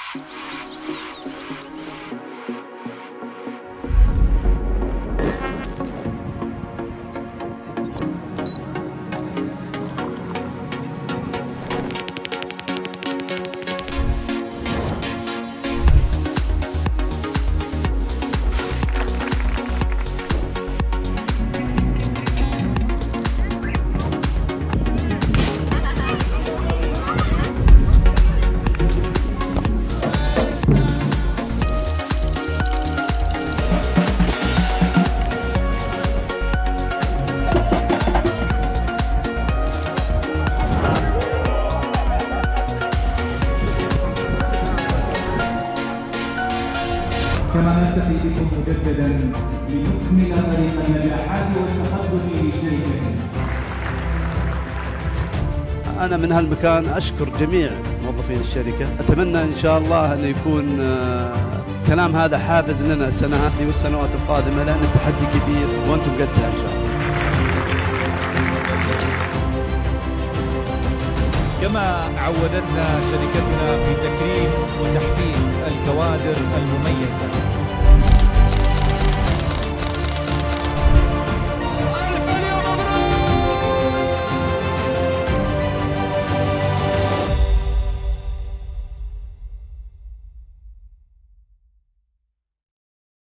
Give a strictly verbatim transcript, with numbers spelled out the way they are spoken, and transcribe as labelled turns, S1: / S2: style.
S1: كما نلتقي بكم مجددا لنكمل طريق النجاحات والتقدم لشركتنا.
S2: أنا من هالمكان أشكر جميع موظفين الشركة، أتمنى إن شاء الله أن يكون كلام هذا حافز لنا السنة هذه والسنوات القادمة، لأن التحدي كبير وأنتم قدها إن شاء الله.
S3: كما عودتنا شركتنا في تكريم وتحفيز الكوادر المميزة.